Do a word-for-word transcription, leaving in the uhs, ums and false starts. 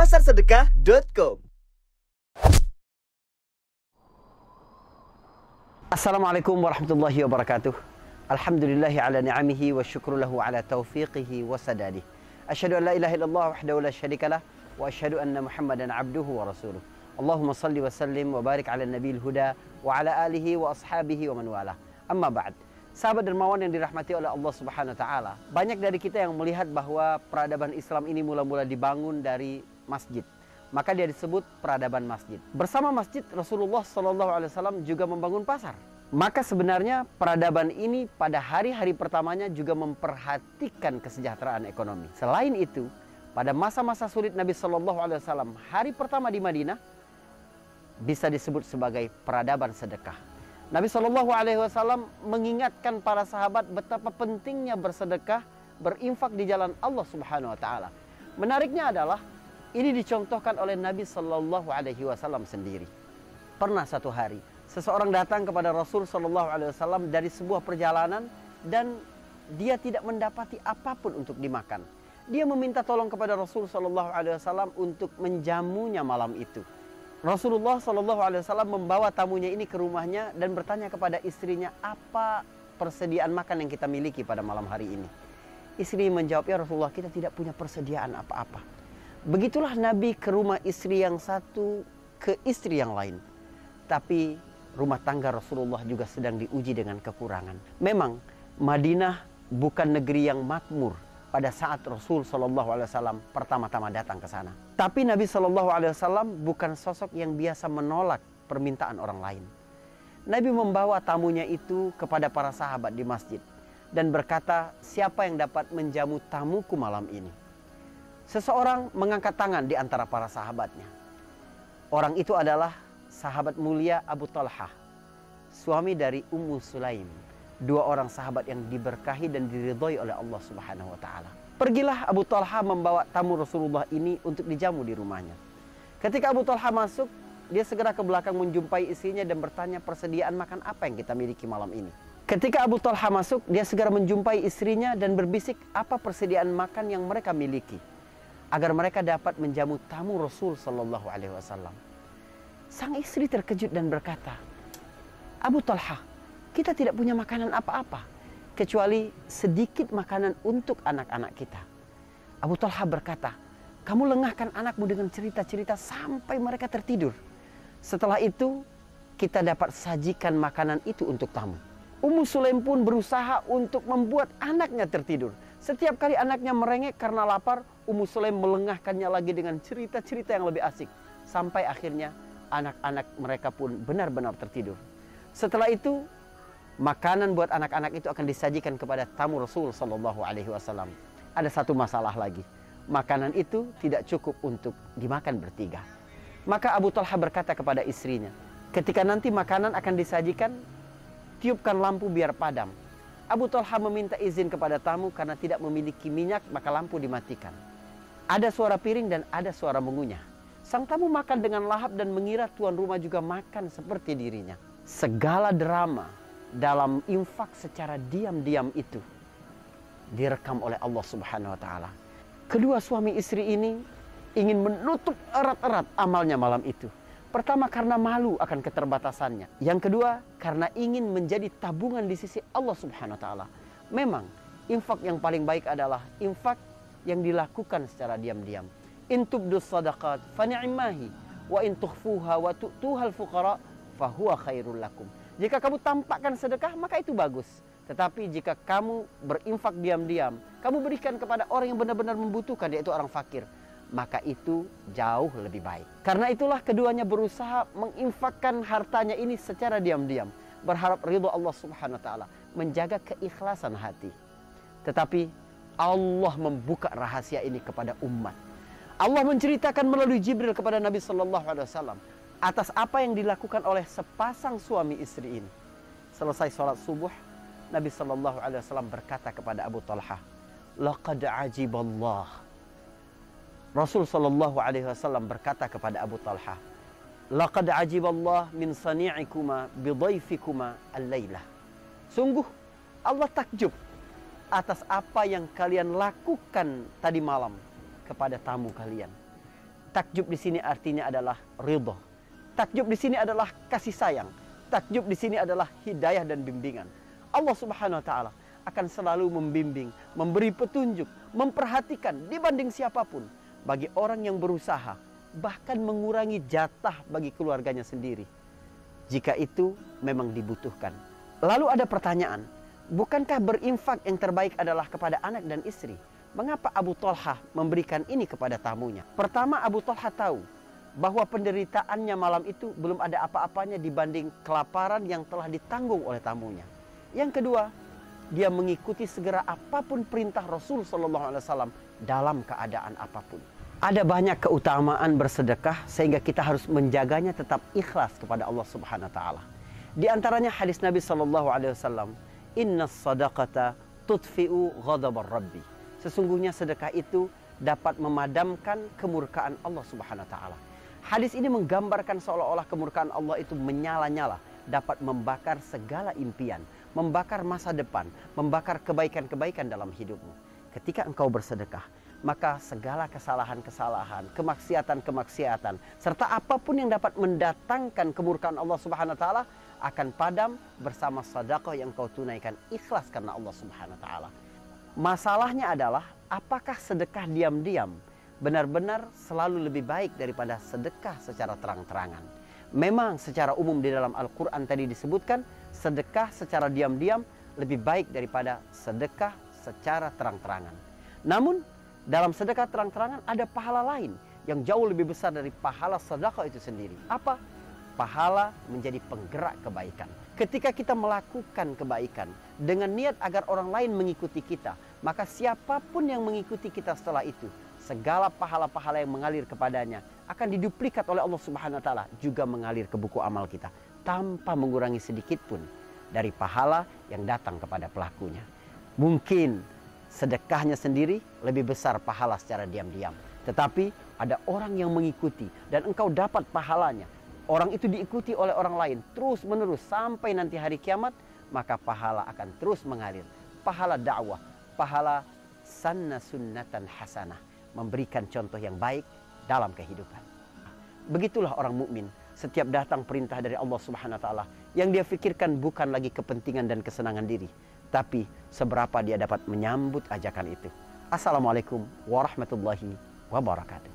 pasar sedekah dot com. Assalamualaikum warahmatullahi wabarakatuh. Alhamdulillahi ala ni'amihi wa syukru lahu ala taufiqihi wa sadadih. Asyhadu an la ilaha illallah wahdahu la syarikalah wa asyhadu anna Muhammadan abduhu wa rasuluh. Allahumma salli wa sallim wa barik ala nabiyil huda wa ala alihi wa ashabihi wa man walah. Amma ba'd. Sahabat dermawan yang dirahmati oleh Allah Subhanahu wa taala. Banyak dari kita yang melihat bahwa peradaban Islam ini mula-mula dibangun dari masjid. Maka dia disebut peradaban masjid. Bersama masjid, Rasulullah shallallahu alaihi wasallam juga membangun pasar. Maka sebenarnya peradaban ini pada hari-hari pertamanya juga memperhatikan kesejahteraan ekonomi. Selain itu, pada masa-masa sulit Nabi shallallahu alaihi wasallam, hari pertama di Madinah bisa disebut sebagai peradaban sedekah. Nabi shallallahu alaihi wasallam mengingatkan para sahabat betapa pentingnya bersedekah, berinfak di jalan Allah Subhanahu wa taala. Menariknya adalah ini dicontohkan oleh Nabi Shallallahu Alaihi Wasallam sendiri. Pernah satu hari, seseorang datang kepada Rasul Shallallahu Alaihi Wasallam dari sebuah perjalanan dan dia tidak mendapati apapun untuk dimakan. Dia meminta tolong kepada Rasul Shallallahu Alaihi Wasallam untuk menjamunya malam itu. Rasulullah Shallallahu Alaihi Wasallam membawa tamunya ini ke rumahnya dan bertanya kepada istrinya, apa persediaan makan yang kita miliki pada malam hari ini? Istri menjawab, ya Rasulullah, kita tidak punya persediaan apa-apa. Begitulah Nabi ke rumah istri yang satu, ke istri yang lain. Tapi rumah tangga Rasulullah juga sedang diuji dengan kekurangan. Memang Madinah bukan negeri yang makmur pada saat Rasul shallallahu alaihi wasallam pertama-tama datang ke sana. Tapi Nabi shallallahu alaihi wasallam bukan sosok yang biasa menolak permintaan orang lain. Nabi membawa tamunya itu kepada para sahabat di masjid dan berkata, siapa yang dapat menjamu tamuku malam ini? Seseorang mengangkat tangan di antara para sahabatnya. Orang itu adalah sahabat mulia Abu Talhah, suami dari Ummu Sulaim. Dua orang sahabat yang diberkahi dan diridhoi oleh Allah Subhanahu wa taala. Pergilah Abu Talhah membawa tamu Rasulullah ini untuk dijamu di rumahnya. Ketika Abu Talhah masuk, dia segera ke belakang menjumpai istrinya dan bertanya persediaan makan apa yang kita miliki malam ini. Ketika Abu Talhah masuk, dia segera menjumpai istrinya dan berbisik apa persediaan makan yang mereka miliki, agar mereka dapat menjamu tamu Rasul Sallallahu Alaihi Wasallam. Sang istri terkejut dan berkata, Abu Talhah, kita tidak punya makanan apa-apa kecuali sedikit makanan untuk anak-anak kita. Abu Talhah berkata, kamu lengahkan anakmu dengan cerita-cerita sampai mereka tertidur. Setelah itu kita dapat sajikan makanan itu untuk tamu. Ummu Sulaim pun berusaha untuk membuat anaknya tertidur. Setiap kali anaknya merengek karena lapar, Ummu Sulaim melengahkannya lagi dengan cerita-cerita yang lebih asik. Sampai akhirnya anak-anak mereka pun benar-benar tertidur. Setelah itu, makanan buat anak-anak itu akan disajikan kepada tamu Rasul Sallallahu Alaihi Wasallam. Ada satu masalah lagi. Makanan itu tidak cukup untuk dimakan bertiga. Maka Abu Talhah berkata kepada istrinya, ketika nanti makanan akan disajikan, tiupkan lampu biar padam. Abu Talhah meminta izin kepada tamu karena tidak memiliki minyak, maka lampu dimatikan. Ada suara piring dan ada suara mengunyah. Sang tamu makan dengan lahap dan mengira tuan rumah juga makan seperti dirinya. Segala drama dalam infak secara diam-diam itu direkam oleh Allah Subhanahu wa taala. Kedua suami istri ini ingin menutup erat-erat amalnya malam itu. Pertama karena malu akan keterbatasannya. Yang kedua karena ingin menjadi tabungan di sisi Allah Subhanahu wa taala. Memang infak yang paling baik adalah infak yang dilakukan secara diam-diam. In tubdus sadaqat fa ni'mahi wa in tukhfuha wa tu'tuhal fuqara fa huwa khairul lakum. Jika kamu tampakkan sedekah maka itu bagus. Tetapi jika kamu berinfak diam-diam, kamu berikan kepada orang yang benar-benar membutuhkan, yaitu orang fakir, maka itu jauh lebih baik. Karena itulah keduanya berusaha menginfakkan hartanya ini secara diam-diam, berharap ridho Allah Subhanahu wa taala, menjaga keikhlasan hati. Tetapi Allah membuka rahasia ini kepada umat. Allah menceritakan melalui Jibril kepada Nabi Sallallahu Alaihi Wasallam atas apa yang dilakukan oleh sepasang suami istri ini. Selesai sholat subuh, Nabi Sallallahu Alaihi Wasallam berkata kepada Abu Talhah, laqad ajiballah. Rasul Sallallahu Alaihi Wasallam berkata kepada Abu Talhah, laqad ajiballah min sani'ikuma bidhaifikuma al-lailah. Sungguh Allah takjub atas apa yang kalian lakukan tadi malam kepada tamu kalian. Takjub di sini artinya adalah ridho. Takjub di sini adalah kasih sayang. Takjub di sini adalah hidayah dan bimbingan. Allah Subhanahu wa taala akan selalu membimbing, memberi petunjuk, memperhatikan dibanding siapapun bagi orang yang berusaha, bahkan mengurangi jatah bagi keluarganya sendiri, jika itu memang dibutuhkan. Lalu ada pertanyaan, bukankah berinfak yang terbaik adalah kepada anak dan istri? Mengapa Abu Talha memberikan ini kepada tamunya? Pertama, Abu Talha tahu bahwa penderitaannya malam itu belum ada apa-apanya dibanding kelaparan yang telah ditanggung oleh tamunya. Yang kedua, dia mengikuti segera apapun perintah Rasul Shallallahu Alaihi Wasallam dalam keadaan apapun. Ada banyak keutamaan bersedekah sehingga kita harus menjaganya tetap ikhlas kepada Allah Subhanahu Wa Taala. Di antaranya hadis Nabi Shallallahu Alaihi Wasallam, Inna sadaqata tudfi'u ghadabar Rabbi. Sesungguhnya sedekah itu dapat memadamkan kemurkaan Allah Subhanahu Wa Taala. Hadis ini menggambarkan seolah-olah kemurkaan Allah itu menyala-nyala, dapat membakar segala impian, membakar masa depan, membakar kebaikan-kebaikan dalam hidupmu. Ketika engkau bersedekah, maka segala kesalahan-kesalahan, kemaksiatan-kemaksiatan, serta apapun yang dapat mendatangkan kemurkaan Allah Subhanahu wa taala akan padam bersama sedekah yang kau tunaikan ikhlas karena Allah Subhanahu wa taala. Masalahnya adalah apakah sedekah diam-diam benar-benar selalu lebih baik daripada sedekah secara terang-terangan? Memang secara umum di dalam Al-Quran tadi disebutkan sedekah secara diam-diam lebih baik daripada sedekah secara terang-terangan. Namun dalam sedekah terang-terangan ada pahala lain yang jauh lebih besar dari pahala sedekah itu sendiri. Apa? Pahala menjadi penggerak kebaikan. Ketika kita melakukan kebaikan dengan niat agar orang lain mengikuti kita, maka siapapun yang mengikuti kita setelah itu, segala pahala-pahala yang mengalir kepadanya akan diduplikat oleh Allah Subhanahu wa taala, juga mengalir ke buku amal kita tanpa mengurangi sedikit pun dari pahala yang datang kepada pelakunya. Mungkin sedekahnya sendiri lebih besar pahala secara diam-diam, tetapi ada orang yang mengikuti dan engkau dapat pahalanya. Orang itu diikuti oleh orang lain terus menerus sampai nanti hari kiamat, maka pahala akan terus mengalir. Pahala dakwah, pahala sanna sunnatan hasanah, memberikan contoh yang baik dalam kehidupan. Begitulah orang mukmin, setiap datang perintah dari Allah Subhanahu wa taala, yang dia pikirkan bukan lagi kepentingan dan kesenangan diri, tapi seberapa dia dapat menyambut ajakan itu. Assalamualaikum warahmatullahi wabarakatuh.